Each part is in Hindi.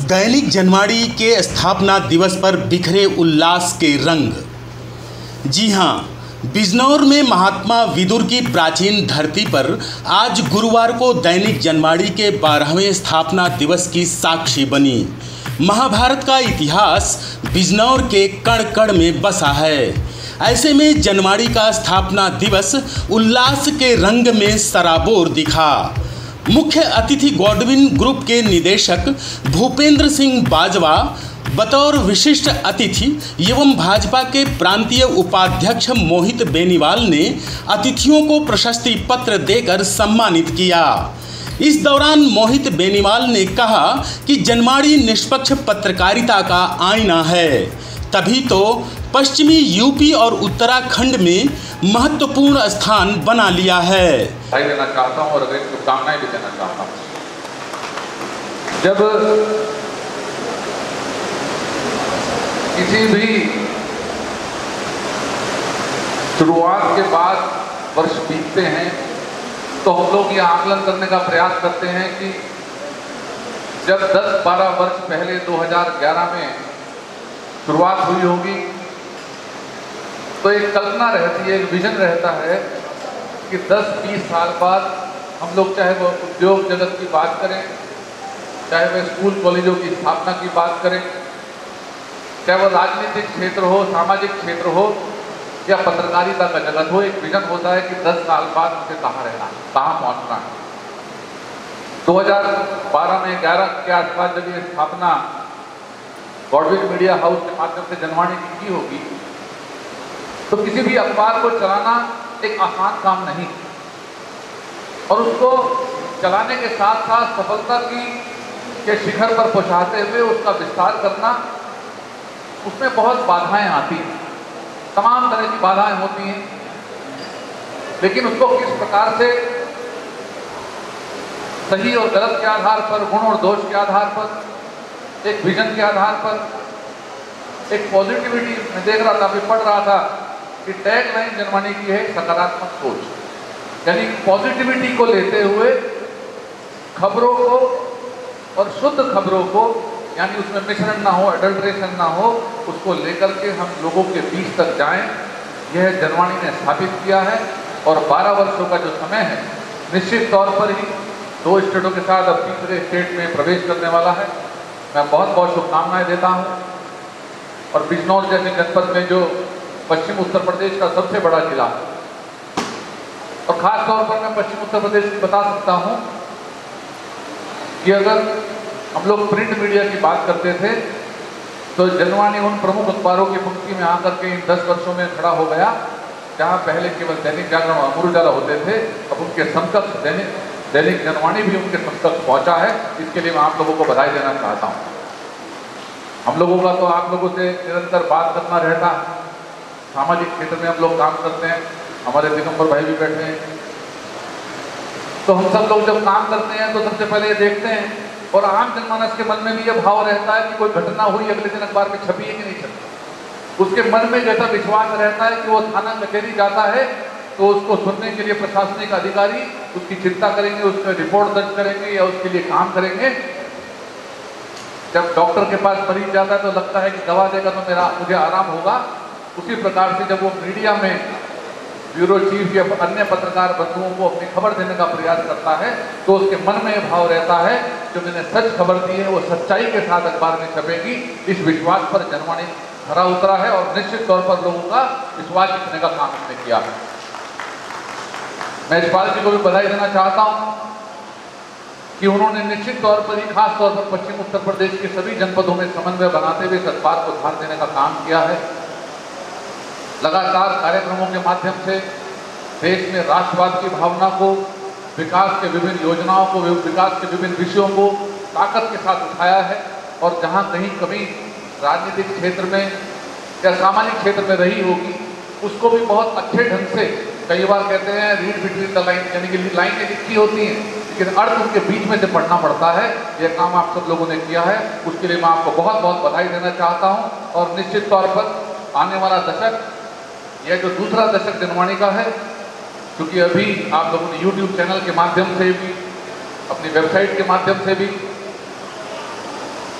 दैनिक जनवाड़ी के स्थापना दिवस पर बिखरे उल्लास के रंग। जी हाँ, बिजनौर में महात्मा विदुर की प्राचीन धरती पर आज गुरुवार को दैनिक जनवाड़ी के 12वें स्थापना दिवस की साक्षी बनी। महाभारत का इतिहास बिजनौर के कण कण में बसा है। ऐसे में जनवाड़ी का स्थापना दिवस उल्लास के रंग में सराबोर दिखा। मुख्य अतिथि गॉडविन ग्रुप के निदेशक भूपेंद्र सिंह बाजवा बतौर विशिष्ट अतिथि एवं भाजपा के प्रांतीय उपाध्यक्ष मोहित बेनीवाल ने अतिथियों को प्रशस्ति पत्र देकर सम्मानित किया। इस दौरान मोहित बेनीवाल ने कहा कि जनवाड़ी निष्पक्ष पत्रकारिता का आईना है, तभी तो पश्चिमी यूपी और उत्तराखंड में महत्वपूर्ण स्थान बना लिया है। देना चाहता हूं और अगर शुभकामनाएं भी देना चाहता हूं। जब किसी भी शुरुआत के बाद वर्ष बीतते हैं तो हम लोग ये आकलन करने का प्रयास करते हैं कि जब 10-12 वर्ष पहले 2011 में शुरुआत हुई होगी तो एक कल्पना रहती है, एक विजन रहता है कि 10-20 साल बाद हम लोग चाहे वो उद्योग जगत की बात करें, चाहे वह स्कूल कॉलेजों की स्थापना की बात करें, चाहे वो राजनीतिक क्षेत्र हो, सामाजिक क्षेत्र हो या पत्रकारिता का जगत हो, एक विजन होता है कि 10 साल बाद मुझे कहाँ रहना है, कहाँ पहुँचना है। 2012 में 11 के आसपास जब ये स्थापना गॉडविन मीडिया हाउस के माध्यम से जनवाड़ी की होगी तो किसी भी अखबार को चलाना एक आसान काम नहीं और उसको चलाने के साथ साथ सफलता के शिखर पर पहुंचाते हुए उसका विस्तार करना, उसमें बहुत बाधाएं आती हैं, तमाम तरह की बाधाएं होती हैं, लेकिन उसको किस प्रकार से सही और गलत के आधार पर, गुण और दोष के आधार पर, एक विजन के आधार पर, एक पॉजिटिविटी में देख रहा था, अभी पढ़ रहा था कि टैग लाइन जनवाड़ी की है सकारात्मक सोच, यानी पॉजिटिविटी को लेते हुए खबरों को और शुद्ध खबरों को, यानी उसमें मिश्रण ना हो, एडल्ट्रेशन ना हो, उसको लेकर के हम लोगों के बीच तक जाएं, यह जनवाड़ी ने स्थापित किया है। और 12 वर्षों का जो समय है निश्चित तौर पर ही 2 स्टेटों के साथ अब तीसरे स्टेट में प्रवेश करने वाला है। मैं बहुत बहुत शुभकामनाएं देता हूँ। और बिजनौर जैसे जनपद में जो पश्चिम उत्तर प्रदेश का सबसे बड़ा जिला है, और खास तौर पर मैं पश्चिम उत्तर प्रदेश की बता सकता हूँ कि अगर हम लोग प्रिंट मीडिया की बात करते थे तो जनवाड़ी उन प्रमुख अखबारों की पंक्ति में आकर के इन 10 वर्षों में खड़ा हो गया जहाँ पहले केवल दैनिक जागरण और अमर उजाला होते थे, अब उनके समकक्ष दैनिक जनवाड़ी भी उनके समकक्ष पहुँचा है। इसके लिए मैं आप लोगों को बधाई देना चाहता हूँ। हम लोगों का तो आप लोगों से निरंतर बात करना रहता है, सामाजिक क्षेत्र में हम लोग काम करते हैं, हमारे दिगंबर भाई भी बैठे हैं, तो हम सब लोग जब काम करते हैं तो सबसे पहले ये देखते हैं और आम जनमानस के मन में भी ये भाव रहता है कि कोई घटना हुई अगले दिन अखबार में छपी है कि नहीं छपी। उसके मन में जैसा विश्वास रहता है कि वो थाना कचहरी जाता है तो उसको सुनने के लिए प्रशासनिक अधिकारी उसकी चिंता करेंगे, उस पर रिपोर्ट दर्ज करेंगे या उसके लिए काम करेंगे। जब डॉक्टर के पास मरीज जाता है तो लगता है कि दवा देगा तो मुझे आराम होगा। उसी प्रकार से जब वो मीडिया में ब्यूरो चीफ या अन्य पत्रकार बंधुओं को अपनी खबर देने का प्रयास करता है तो उसके मन में यह भाव रहता है जो मैंने सच खबर दी है वो सच्चाई के साथ अखबार में छपेगी। इस विश्वास पर जनवाड़ी खरा उतरा है और निश्चित तौर पर लोगों का विश्वास जीतने का काम उसने किया है। मैं इस्पाल जी को भी बधाई देना चाहता हूँ कि उन्होंने निश्चित तौर पर ही, खास तौर पर पश्चिम उत्तर प्रदेश के सभी जनपदों में समन्वय बनाते हुए इस अखबार को धार देने का काम किया है। लगातार कार्यक्रमों के माध्यम से देश में राष्ट्रवाद की भावना को, विकास के विभिन्न योजनाओं को, विकास के विभिन्न विषयों को ताकत के साथ उठाया है। और जहां कहीं कभी राजनीतिक क्षेत्र में या सामाजिक क्षेत्र में रही होगी उसको भी बहुत अच्छे ढंग से, कई बार कहते हैं रीड बिटवीन द लाइन, यानी कि लाइनें लिखी होती हैं लेकिन अर्थ उनके बीच में से पढ़ना पड़ता है। यह काम आप सब लोगों ने किया है, उसके लिए मैं आपको बहुत बहुत बधाई देना चाहता हूँ। और निश्चित तौर पर आने वाला दशक, यह जो दूसरा दशक जनवाड़ी का है, क्योंकि अभी आप लोगों ने YouTube चैनल के माध्यम से भी, अपनी वेबसाइट के माध्यम से भी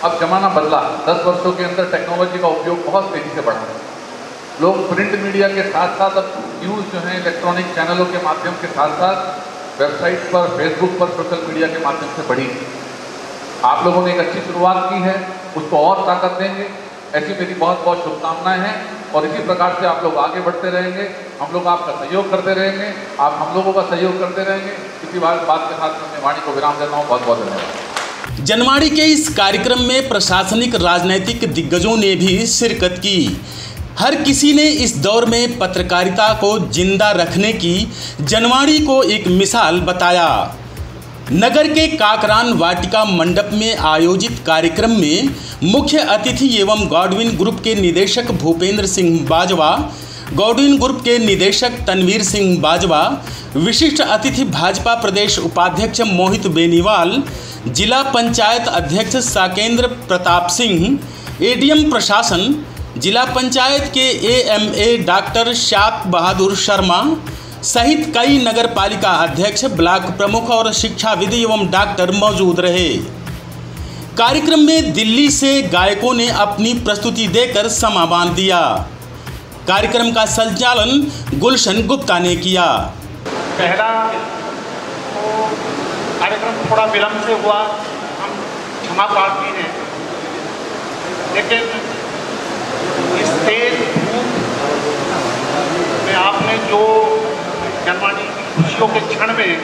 अब जमाना बदला, 10 वर्षों के अंदर टेक्नोलॉजी का उपयोग बहुत तेजी से बढ़ा है। लोग प्रिंट मीडिया के साथ साथ अब न्यूज़ जो है इलेक्ट्रॉनिक चैनलों के माध्यम के साथ साथ वेबसाइट पर, फेसबुक पर, सोशल मीडिया के माध्यम से बढ़ी। आप लोगों ने एक अच्छी शुरुआत की है, उसको और ताकत देंगे, ऐसी मेरी बहुत बहुत शुभकामनाएं हैं। और इसी प्रकार से आप लोग आगे बढ़ते रहेंगे, हम लोग आपका सहयोग करते रहेंगे, आप हम लोगों का सहयोग करते रहेंगे। इसी बात के साथ मैं वाणी को विराम देता हूँ। बहुत बहुत धन्यवाद। जनवाड़ी के इस कार्यक्रम में प्रशासनिक राजनीतिक दिग्गजों ने भी शिरकत की। हर किसी ने इस दौर में पत्रकारिता को जिंदा रखने की जनवाड़ी को एक मिसाल बताया। नगर के काकरान वाटिका मंडप में आयोजित कार्यक्रम में मुख्य अतिथि एवं गॉडविन ग्रुप के निदेशक भूपेंद्र सिंह बाजवा, गॉडविन ग्रुप के निदेशक तनवीर सिंह बाजवा, विशिष्ट अतिथि भाजपा प्रदेश उपाध्यक्ष मोहित बेनीवाल, जिला पंचायत अध्यक्ष साकेंद्र प्रताप सिंह, एडीएम प्रशासन, जिला पंचायत के एएमए डॉक्टर श्याप बहादुर शर्मा सहित कई नगर पालिका अध्यक्ष, ब्लॉक प्रमुख और शिक्षाविद एवं डॉक्टर मौजूद रहे। कार्यक्रम में दिल्ली से गायकों ने अपनी प्रस्तुति देकर समा बांध दिया। कार्यक्रम का संचालन गुलशन गुप्ता ने किया। पहला तो कार्यक्रम थोड़ा विलंब से हुआ, हम क्षमा प्रार्थी हैं, लेकिन इस तेज धूप में आपने जो जनवाड़ी की खुशियों के क्षण में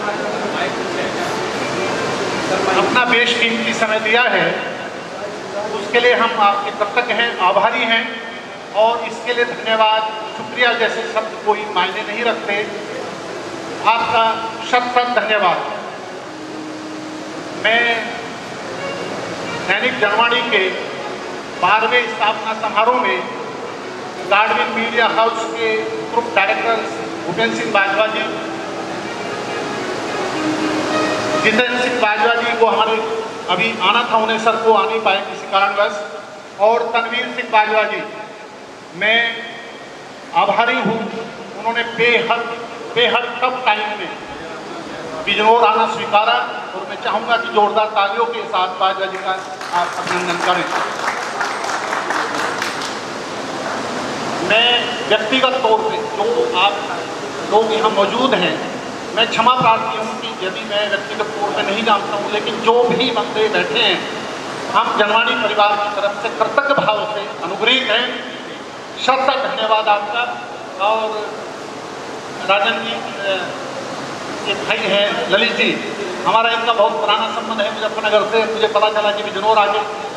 अपना बेशकीमती समय दिया है, उसके लिए हम आपके कृतज्ञ हैं, आभारी हैं। और इसके लिए धन्यवाद, शुक्रिया जैसे शब्द कोई मायने नहीं रखते। आपका शत धन्यवाद। मैं दैनिक जनवाड़ी के 12वें स्थापना समारोह में गॉडविन मीडिया हाउस के ग्रुप डायरेक्टर भूपेंद्र सिंह बाजवा जी, जितेंद्र सिंह बाजवा जी को हमारे अभी आना था, उन्हें सर को आ नहीं पाए किसी कारणवश, और तनवीर सिंह बाजवा जी, मैं आभारी हूँ। उन्होंने बेहद टफ टाइम में बिजनौर आना स्वीकारा और मैं चाहूँगा कि जोरदार तालियों के साथ बाजवा जी का आप अभिनंदन करें। मैं व्यक्तिगत तौर पे जो आप लोग यहाँ मौजूद हैं, मैं क्षमा प्रार्थी हूँ कि यदि मैं व्यक्तिगत तौर पे नहीं जानता हूँ, लेकिन जो भी बंदे बैठे हैं, हम जनवाड़ी परिवार की तरफ से कृतज्ञ भाव से अनुग्रहित हैं। शत धन्यवाद आपका। और राजन जी के भाई हैं ललित जी, हमारा इनका बहुत पुराना संबंध है मुजफ्फरनगर से। मुझे पता चला कि बिजनौर आगे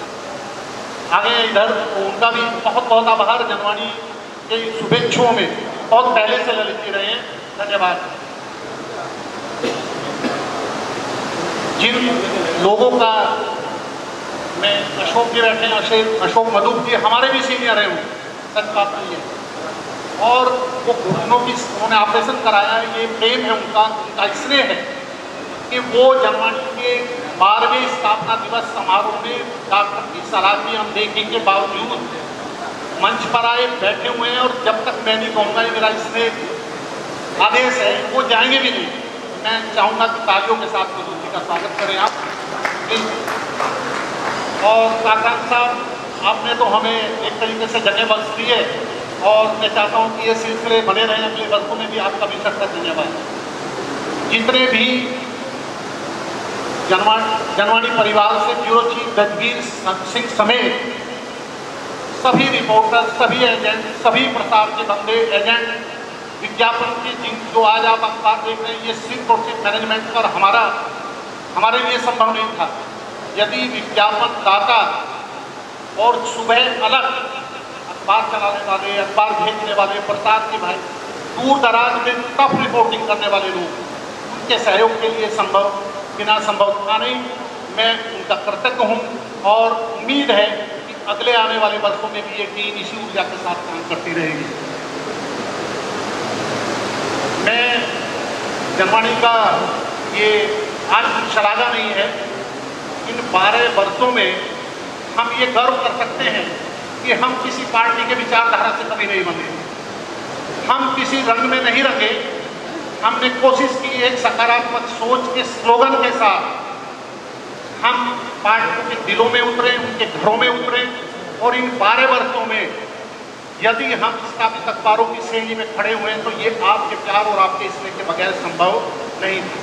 इधर, तो उनका भी बहुत बहुत आभार। जनवाड़ी के शुभेच्छुओं में बहुत पहले से ललित जी रहे हैं, धन्यवाद। जिन लोगों का, मैं अशोक जी बैठे हैं, अशोक मधुप जी हमारे भी सीनियर हैं, सच बात नहीं है। और वो घुटनों की उन्होंने ऑपरेशन कराया, ये प्रेम है उनका स्नेह है कि वो जनवाड़ी के 12वें स्थापना दिवस समारोह में डॉक्टर की सलाह की अनदेखी के बावजूद मंच पर आए, बैठे हुए हैं। और जब तक मैं नहीं कहूँगा, ये मेरा स्नेह आदेश है, वो जाएंगे भी नहीं। मैं चाहूँगा कि तालियों के साथ मधु जी का स्वागत करें आप प्लीज। और काकरान साहब, आपने तो हमें एक तरीके से जगह बख्श दी है और मैं चाहता हूँ कि ये सिलसिले बने रहें अगले वर्षों में भी। आपका भी सख्त धन्यवाद। जितने भी जनवाड़ी परिवार से ब्यूरो चीफ गजबीर सिंह समेत सभी रिपोर्टर, सभी एजेंट, सभी प्रसार के बंदे, एजेंट, विज्ञापन की जो आज आप अखबार देख रहे हैं, ये सिर्फ और सिर्फ मैनेजमेंट का और हमारे लिए संभव नहीं था। यदि विज्ञापन दाता और सुबह अलग अखबार चलाने वाले, अखबार भेजने वाले, प्रसार के भाई, दूर दराज में टफ रिपोर्टिंग करने वाले लोग, उनके सहयोग के लिए बिना संभव था नहीं। मैं उनका कृतज्ञ हूँ और उम्मीद है कि अगले आने वाले वर्षों में भी ये टीम इसी ऊर्जा के साथ काम करती रहेगी। मैं जनवाड़ी का ये आज शलाघा नहीं है, इन 12 वर्षों में हम ये गर्व कर सकते हैं कि हम किसी पार्टी के विचारधारा से कभी नहीं बने, हम किसी रंग में नहीं रंगे। हमने कोशिश की एक सकारात्मक सोच के स्लोगन के साथ हम पाठकों के दिलों में उतरे, उनके घरों में उतरे, और इन 12 वर्षों में यदि हम स्थापित अखबारों की श्रेणी में खड़े हुए हैं तो ये आपके प्यार और आपके स्नेह के बगैर संभव नहीं था।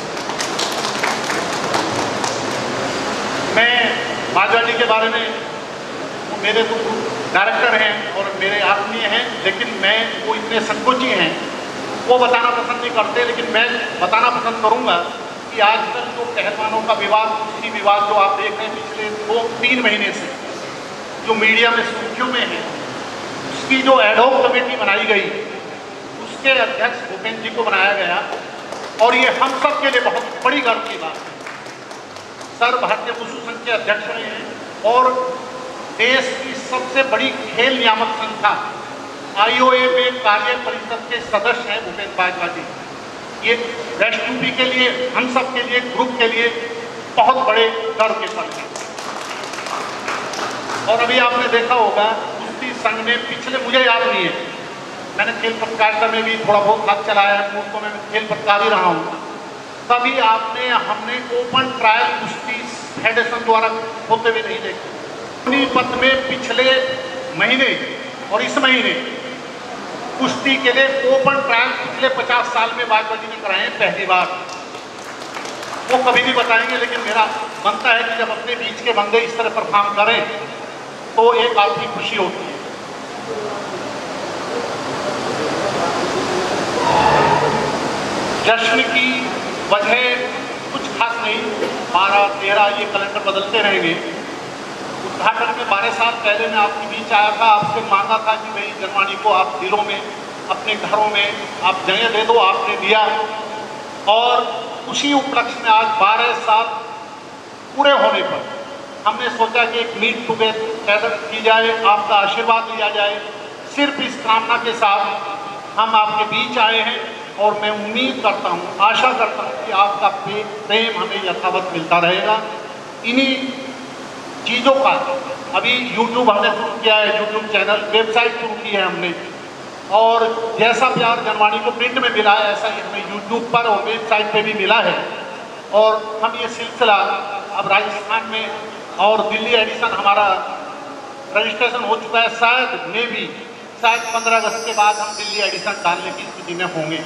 मैं माजवा जी के बारे में, वो मेरे तो डायरेक्टर हैं और मेरे आत्मीय हैं, लेकिन मैं वो इतने संकोची हैं, वो बताना पसंद नहीं करते, लेकिन मैं बताना पसंद करूंगा कि आजकल जो पहलवानों का विवाद, कुश्ती विवाद जो आप देख रहे हैं पिछले 2-3 महीने से जो मीडिया में सुर्खियों में है, उसकी जो एडहॉक कमेटी बनाई गई, उसके अध्यक्ष भूपेंद्र जी को बनाया गया, और ये हम सब के लिए बहुत बड़ी गर्व की बात है। सर भारतीय वुशु संघ के अध्यक्ष रहे हैं और देश की सबसे बड़ी खेल नियामक संस्था IOA में कार्य परिषद के सदस्य हैं भूपेंद्र बाजवा जी। ये वेस्ट यूपी के लिए, हम सब के लिए, ग्रुप के लिए बहुत बड़े गर्व के पल हैं। और अभी आपने देखा होगा कुश्ती संघ में पिछले, मुझे याद नहीं है, मैंने खेल पत्रकारिता में भी थोड़ा बहुत हाथ चलाया है, तो मैं खेल पत्रकार ही रहा हूँ, तभी हमने ओपन ट्रायल कुश्ती फेडरेशन द्वारा होते हुए नहीं देखे। सोनीपत में पिछले महीने और इस महीने कुश्ती के लिए ओपन ट्रायल पिछले 50 साल में बाजवा जी ने कराए हैं, पहली बार। वो कभी नहीं बताएंगे, लेकिन मेरा बनता है कि जब अपने बीच के बंदे इस तरह परफॉर्म करें तो एक आपकी खुशी होती है। जश्न की वजह कुछ खास नहीं, 12-13 ये कैलेंडर बदलते रहेंगे। उद्घाटन में 12 साल पहले मैं आपके बीच आया था, आपसे मांगा था कि भाई जनवाणी को आप दिलों में, अपने घरों में आप जगह दे दो, आपने दिया, और उसी उपलक्ष्य में आज 12 साल पूरे होने पर हमने सोचा कि एक मीट टुगेदर की जाए, आपका आशीर्वाद लिया जाए। सिर्फ इस कामना के साथ हम आपके बीच आए हैं, और मैं उम्मीद करता हूँ, आशा करता हूँ कि आपका प्रेम हमें यथावत मिलता रहेगा। इन्हीं चीज़ों का अभी यूट्यूब हमने शुरू किया है, यूट्यूब चैनल, वेबसाइट शुरू की है हमने, और जैसा प्यार जनवाणी को प्रिंट में मिला है ऐसा ही हमें यूट्यूब पर और वेबसाइट पे भी मिला है। और हम ये सिलसिला अब राजस्थान में और दिल्ली एडिशन हमारा रजिस्ट्रेशन हो चुका है, शायद 15 अगस्त के बाद हम दिल्ली एडिशन डालने की स्थिति में होंगे।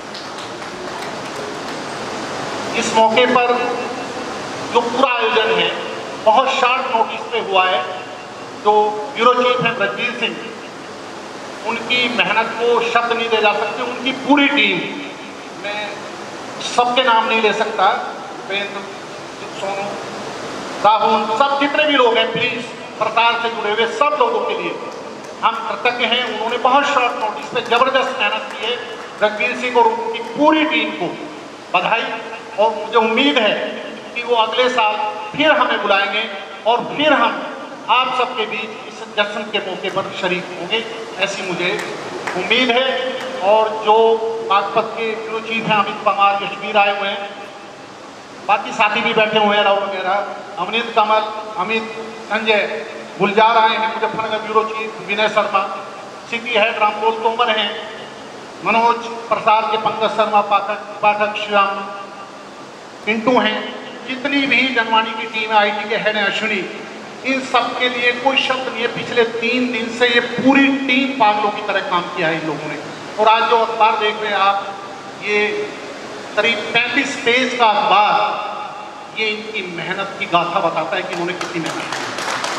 इस मौके पर जो पूरा आयोजन है बहुत शॉर्ट नोटिस पे हुआ है। जो ब्यूरो चीफ हैं ब्रजवीर सिंह, उनकी मेहनत को शब्द नहीं दे जा सकते, उनकी पूरी टीम, मैं सबके नाम नहीं ले सकता, उपेंद्र, सोनू, राहुल, सब जितने भी लोग हैं, प्लीज प्रचार से जुड़े हुए सब लोगों के लिए हम कृतज्ञ हैं। उन्होंने बहुत शॉर्ट नोटिस पे जबरदस्त मेहनत की है। ब्रजवीर सिंह और उनकी पूरी टीम को बधाई, और मुझे उम्मीद है कि वो अगले साल फिर हमें बुलाएंगे और फिर हम आप सबके बीच इस जश्न के मौके पर शरीक होंगे, ऐसी मुझे उम्मीद है। और जो बागपत के ब्यूरो चीफ हैं अमित पंवार, कश्मीर आए हुए हैं, बाकी साथी भी बैठे हुए हैं, राहुल वगैरह, अमनीत कमल, अमित, संजय, गुलजार आए हैं, Muzaffarnagar bureau chief Vinay Sharma, city head रामबोल तोमर हैं, मनोज प्रसाद के पंकज शर्मा, पाठक श्याम, पिंटू हैं, जितनी भी जनवाणी की टीम है, IT के हेड हैं अश्विनी, इन सब के लिए कोई शब्द नहीं है। पिछले 3 दिन से ये पूरी टीम पागलों की तरह काम किया है इन लोगों ने। और आज जो अखबार देख रहे हैं आप, ये करीब 35 पेज का अखबार, ये इनकी मेहनत की गाथा बताता है कि इन्होंने कितनी मेहनत की।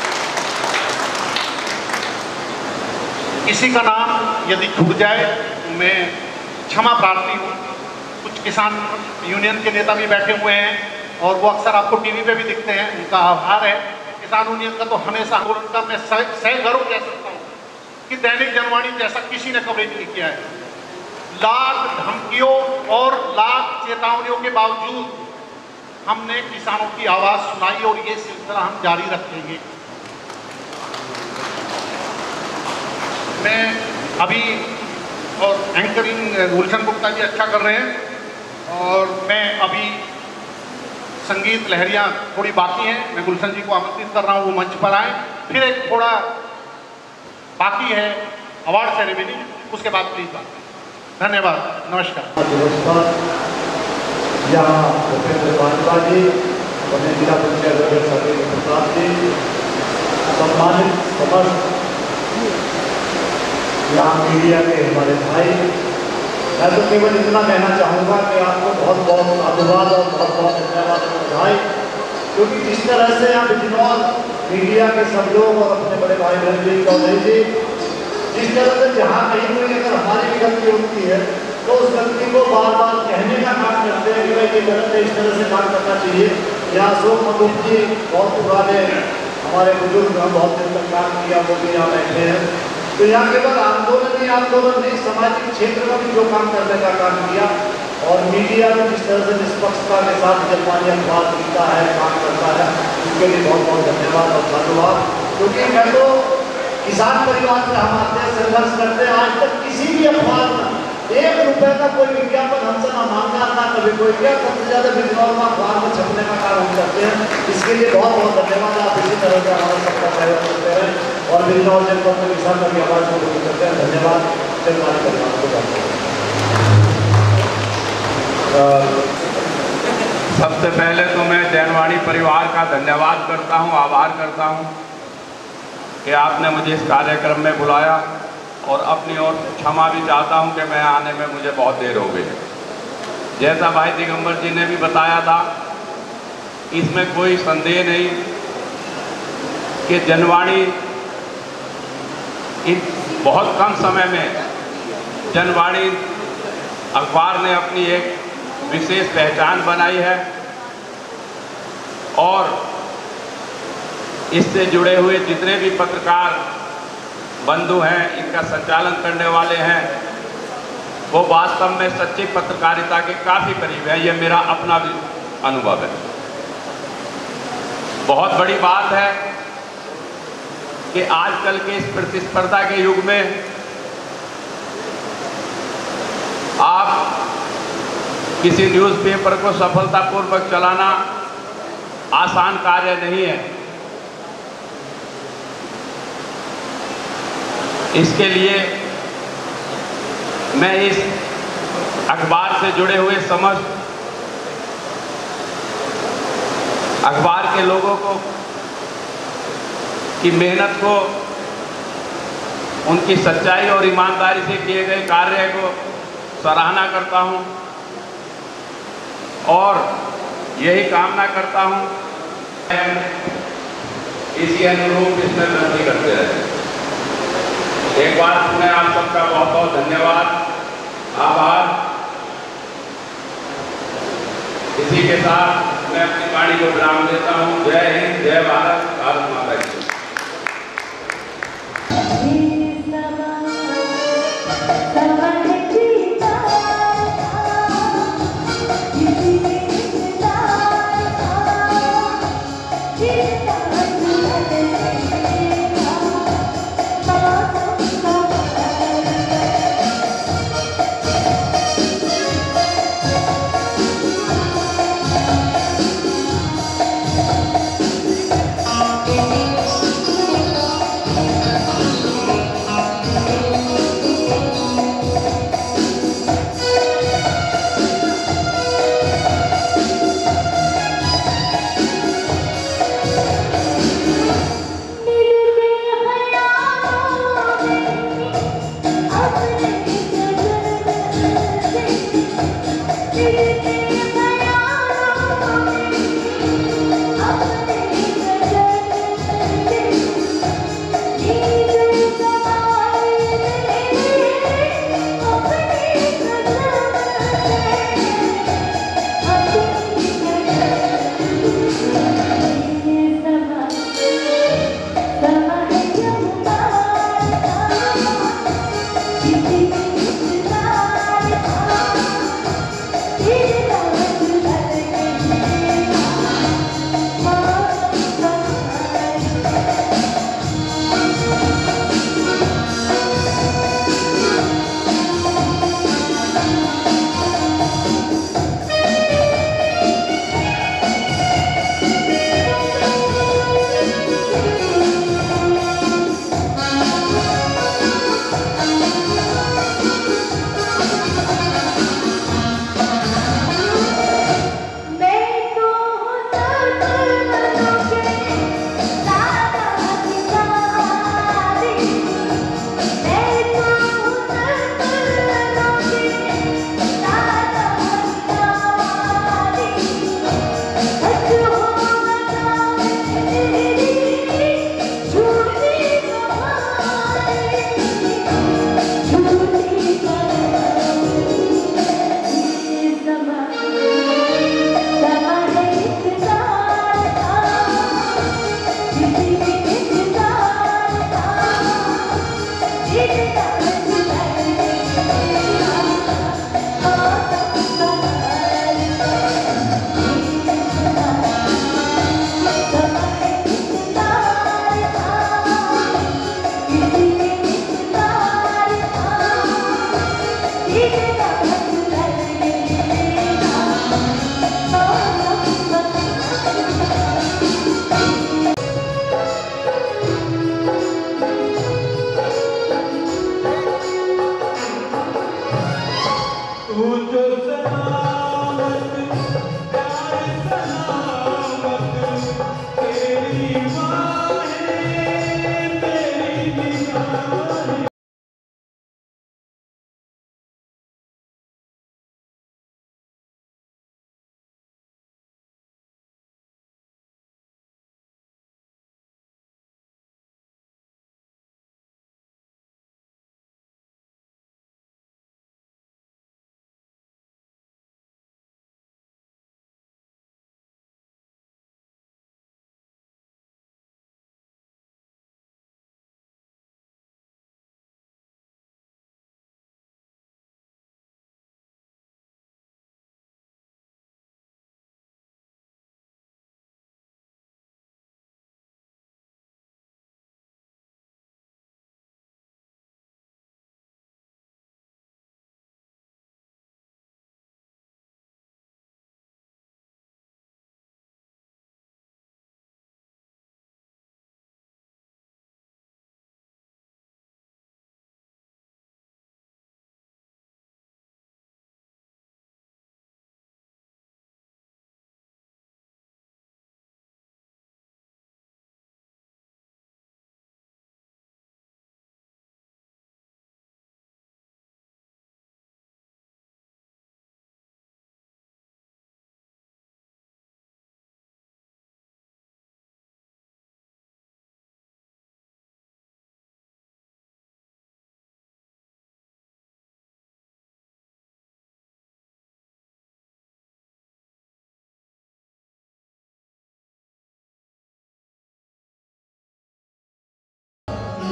किसी का नाम यदि छूट जाए तो मैं क्षमा प्रार्थी हूँ। कुछ किसान यूनियन के नेता भी बैठे हुए हैं और वो अक्सर आपको टीवी पे भी दिखते हैं, उनका आभार है। किसान यूनियन का तो हमेशा आंदोलन का मैं सह गर्व कह सकता हूँ कि दैनिक जनवाणी जैसा किसी ने कवरेज नहीं किया है। लाख धमकियों और लाख चेतावनियों के बावजूद हमने किसानों की आवाज़ सुनाई और ये सिलसिला हम जारी रखेंगे। मैं अभी, और एंकरिंग गुलशन गुप्ता जी अच्छा कर रहे हैं, और मैं अभी संगीत लहरियाँ थोड़ी बाकी हैं, मैं गुलशन जी को आमंत्रित कर रहा हूँ वो मंच पर आए। फिर एक थोड़ा बाकी है अवार्ड सेरेमनी, उसके बाद प्लीज बात। धन्यवाद, नमस्कार। यहाँ भूपेंद्र बाजवा जी अपने जिला पंचायत सभी प्रताप जी, सम्मानित समस्त यहाँ मीडिया के हमारे भाई, मैं तो केवल इतना कहना चाहूँगा कि आपको बहुत बहुत साधुवाद और बहुत बहुत धन्यवाद भाई, क्योंकि जिस तरह से आप बिजनौर मीडिया के सब लोग और अपने बड़े भाई रणजीत चौधरी जी जिस तरह से जहाँ कहीं कोई अगर हमारी भी गलती होती है तो उस गलती को बार बार कहने का काम करते हैं कि भाई ये गलत है, इस तरह से काम करना चाहिए। या अशोक मधुक जी बहुत पुराने हमारे बुजुर्ग, हम बहुत दिन तक काम किया, वो भी यहाँ बैठे हैं। तो यहाँ केवल आंदोलन नहीं, सामाजिक क्षेत्र में भी जो काम करने का काम किया और मीडिया में जिस तरह से निष्पक्षता के साथ जनवाणी अखबार लिखता है, काम करता है, उसके लिए बहुत बहुत धन्यवाद और धन्यवाद। क्योंकि मैं तो किसान परिवार से हम आते हैं, संघर्ष करते हैं, आज तक किसी भी अखबार में 1 रुपए का कोई विज्ञापन हमसे ना मांगा, ना कभी कोई क्या, सबसे ज्यादा बिजनौर में अखबार में छपने का काम हम करते हैं। इसके लिए बहुत बहुत धन्यवाद। आप इसी तरह से हमारा सबका सहयोग करते हैं और बिजनौर जनपद में किसान की आवाज को दूर करते हैं। धन्यवाद। जनवाणी परिवार को सबसे पहले तो मैं जनवाणी परिवार का धन्यवाद करता हूं, आभार करता हूं कि आपने मुझे इस कार्यक्रम में बुलाया और अपनी ओर क्षमा भी चाहता हूं कि मैं आने में मुझे बहुत देर हो गई। जैसा भाई दिगंबर जी ने भी बताया था, इसमें कोई संदेह नहीं कि जनवाणी इन बहुत कम समय में जनवाणी अखबार ने अपनी एक विशेष पहचान बनाई है और इससे जुड़े हुए जितने भी पत्रकार बंधु हैं, इनका संचालन करने वाले हैं, वो वास्तव में सच्ची पत्रकारिता के काफ़ी करीब है। ये मेरा अपना भी अनुभव है। बहुत बड़ी बात है कि आजकल के इस प्रतिस्पर्धा के युग में आप किसी न्यूज़पेपर को सफलतापूर्वक चलाना आसान कार्य नहीं है। इसके लिए मैं इस अखबार से जुड़े हुए समस्त अखबार के लोगों को की मेहनत को, उनकी सच्चाई और ईमानदारी से किए गए कार्य को सराहना करता हूं और यही कामना करता हूं इसी अनुरूप इसमें वृद्धि करते रहे। एक बार मैं आप सबका बहुत बहुत धन्यवाद, आभार। इसी के साथ मैं अपनी वाणी को विराम देता हूँ। जय हिंद, जय भारत, भारत माता की। Thank you.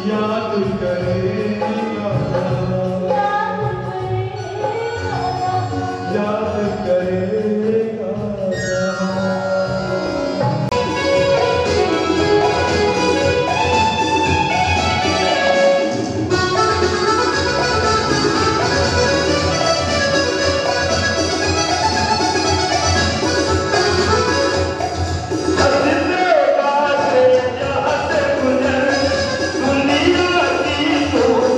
याद करेगा, याद करेगा। दुनिया की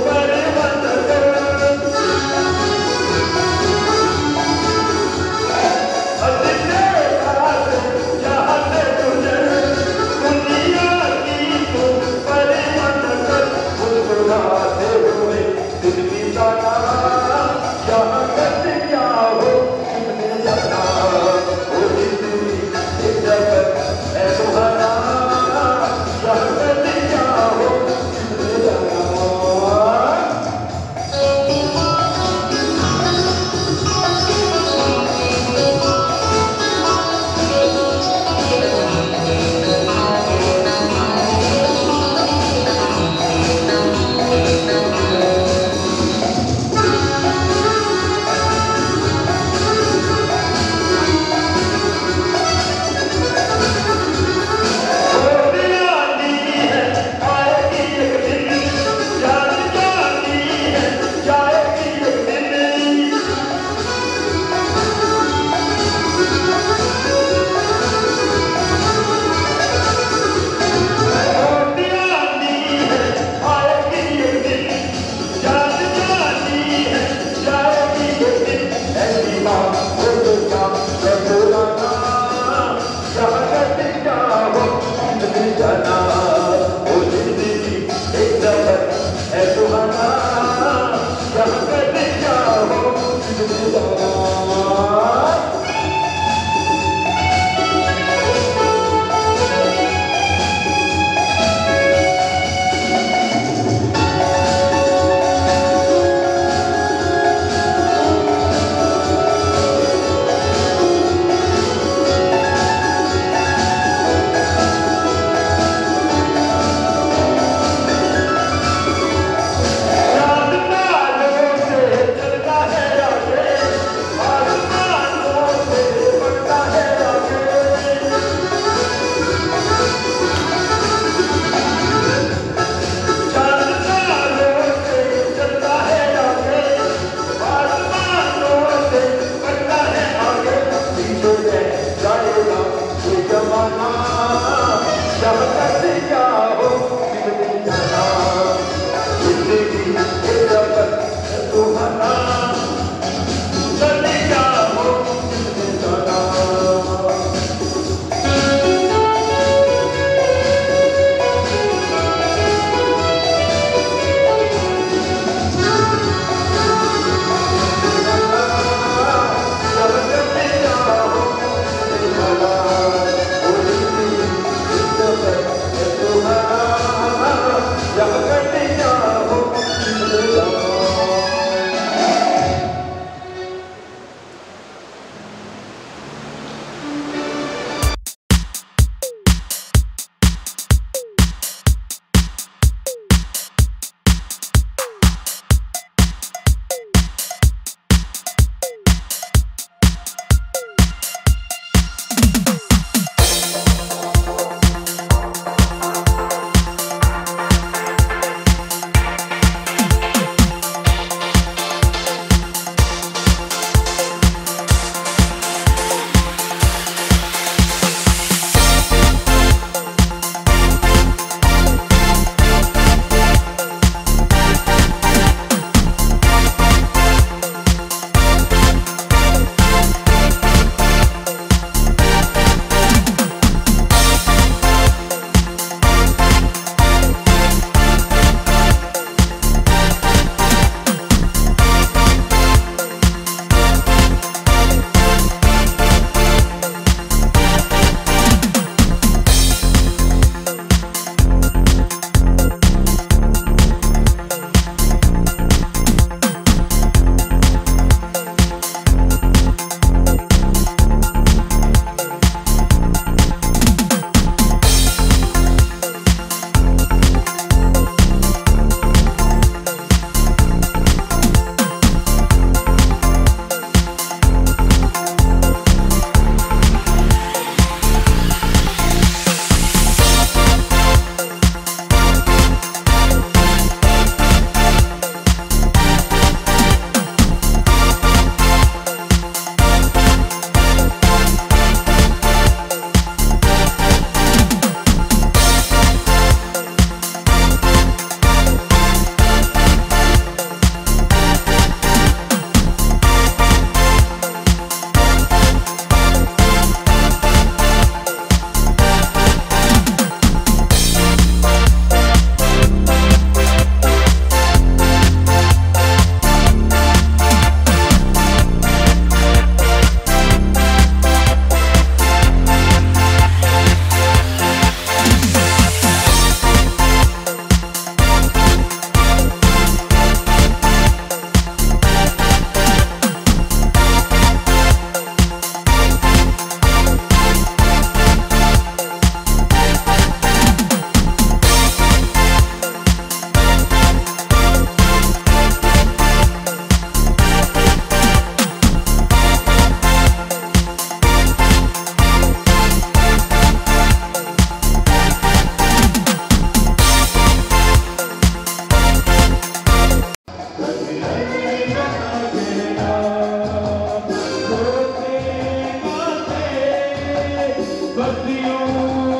बत्तियों